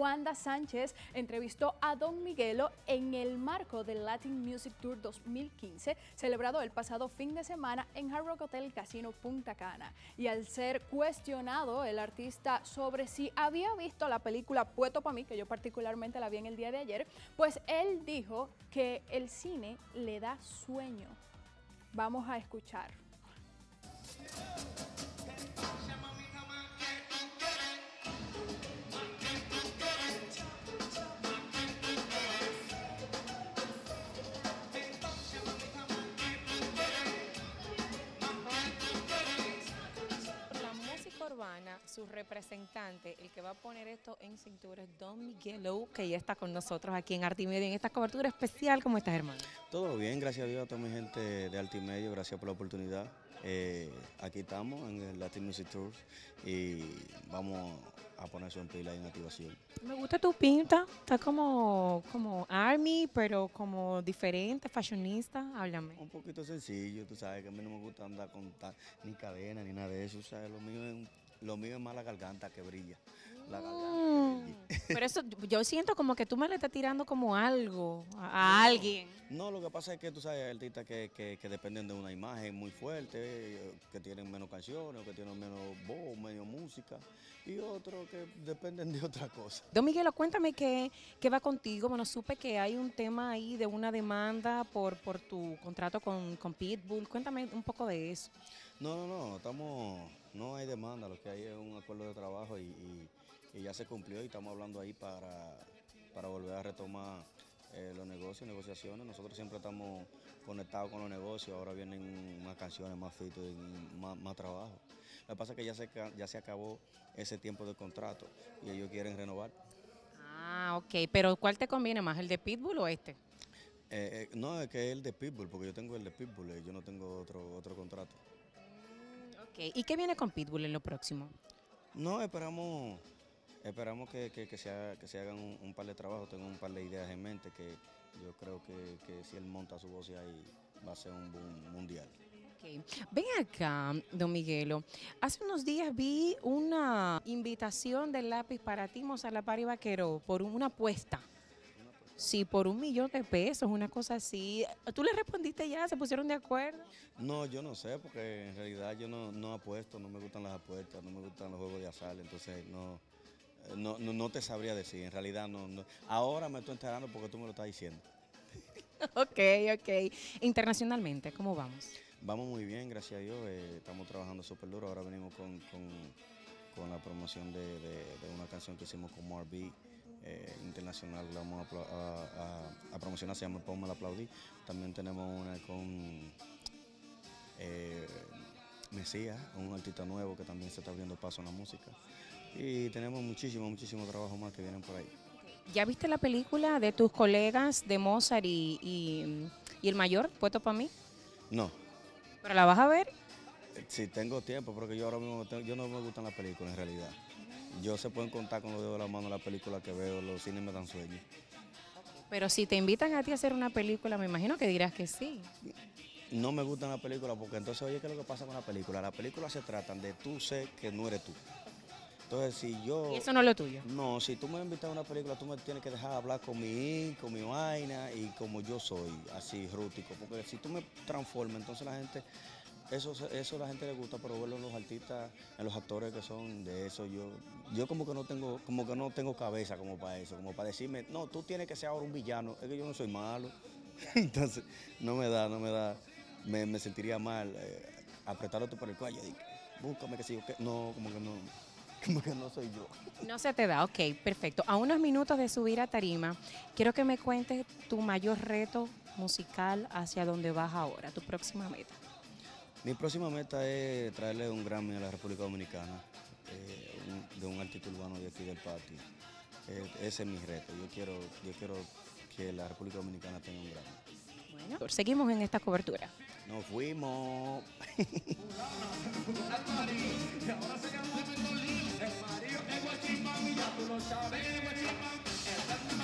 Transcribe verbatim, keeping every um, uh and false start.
Wanda Sánchez entrevistó a Don Miguelo en el marco del Latin Music Tour dos mil quince, celebrado el pasado fin de semana en Hard Rock Hotel Casino Punta Cana. Y al ser cuestionado el artista sobre si había visto la película Puesto pa' mí, que yo particularmente la vi en el día de ayer, pues él dijo que el cine le da sueño. Vamos a escuchar. Urbana, su representante, el que va a poner esto en cintura es Don Miguelo, que ya está con nosotros aquí en Artimedio en esta cobertura especial. ¿Cómo estás, hermano? Todo bien, gracias a Dios, a toda mi gente de Artimedio, gracias por la oportunidad. Eh, aquí estamos en el Latin Music Tour y vamos a poner eso en pila y en activación. Me gusta tu pinta, está como, como Army, pero como diferente, fashionista. Háblame. Un poquito sencillo, tú sabes que a mí no me gusta andar con ta, ni cadena ni nada de eso, o sea, lo mío es, lo mío es más la garganta que brilla. La garganta Mm, que brilla. pero eso, yo siento como que tú me le estás tirando como algo a, a No, alguien. No, lo que pasa es que tú sabes, hay artistas que, que, que dependen de una imagen muy fuerte, que tienen menos canciones, o que tienen menos voz, menos música, y otros que dependen de otra cosa. Don Miguelo, cuéntame qué, qué va contigo. Bueno, supe que hay un tema ahí de una demanda por, por tu contrato con, con Pitbull. Cuéntame un poco de eso. No, no, no, estamos, no hay demanda, lo que hay es un acuerdo de trabajo y, y, y ya se cumplió y estamos hablando ahí para, para volver a retomar eh, los negocios, negociaciones. Nosotros siempre estamos conectados con los negocios, ahora vienen más canciones, más fitos y más, más trabajo. Lo que pasa es que ya se, ya se acabó ese tiempo de contrato y ellos quieren renovar. Ah, ok, pero ¿cuál te conviene más, el de Pitbull o este? Eh, eh, no, es que es el de Pitbull, porque yo tengo el de Pitbull, eh, yo no tengo otro, otro contrato. Ok, ¿y qué viene con Pitbull en lo próximo? No, esperamos, esperamos que, que, que, se, haga, que se hagan un, un par de trabajos, tengo un par de ideas en mente que yo creo que, que si él monta su voz ahí va a ser un boom mundial. Okay. Ven acá, don Miguelo. Hace unos días vi una invitación del Lápiz para ti, Mozart La Party Vaquero, por una apuesta. Sí, por un millón de pesos, una cosa así. ¿Tú le respondiste ya? ¿Se pusieron de acuerdo? No, yo no sé, porque en realidad yo no, no apuesto, no me gustan las apuestas, no me gustan los juegos de azar, entonces no, no, no, no te sabría decir, en realidad no, no. Ahora me estoy enterando porque tú me lo estás diciendo. Ok, ok. Internacionalmente, ¿cómo vamos? Vamos muy bien, gracias a Dios, eh, estamos trabajando súper duro, ahora venimos con, con, con la promoción de, de, de una canción que hicimos con Mar B. Eh, internacional, la vamos a, a, a, a promocionar, se llama Ponme la Aplaudí. También tenemos una con eh, Mesías, un artista nuevo que también se está abriendo paso en la música. Y tenemos muchísimo, muchísimo trabajo más que vienen por ahí. ¿Ya viste la película de tus colegas de Mozart y, y, y el mayor, Puesto para mí? No. ¿Pero la vas a ver? Si tengo tiempo, porque yo ahora mismo tengo, yo no me gustan las películas en realidad. Yo se pueden contar con los dedos de la mano las películas que veo, los cines me dan sueño. Pero si te invitan a ti a hacer una película, me imagino que dirás que sí. No me gustan las películas porque entonces, oye, ¿qué es lo que pasa con la película? Las películas se tratan de tú ser que no eres tú. Entonces, si yo... ¿Y eso no es lo tuyo? No, si tú me invitas a una película, tú me tienes que dejar hablar con mi con mi vaina y como yo soy, así rústico. Porque si tú me transformas, entonces la gente... Eso, eso a la gente le gusta, pero verlo en los artistas, en los actores que son de eso, yo, yo como que no tengo, como que no tengo cabeza como para eso, como para decirme, no, tú tienes que ser ahora un villano, es que yo no soy malo. Entonces, no me da, no me da, me, me sentiría mal eh, apretándote por el cuello, y búscame que si yo, que no, como que no, como que no soy yo. No se te da, ok, perfecto. A unos minutos de subir a tarima, quiero que me cuentes tu mayor reto musical hacia donde vas ahora, tu próxima meta. Mi próxima meta es traerle un Grammy a la República Dominicana, eh, un, de un artista urbano de aquí del patio. Eh, ese es mi reto. Yo quiero, yo quiero que la República Dominicana tenga un Grammy. Bueno, seguimos en esta cobertura. Nos fuimos. Ahora se llama Mentolín, el marido es Guachimán y ya tú lo sabes, Guachimán.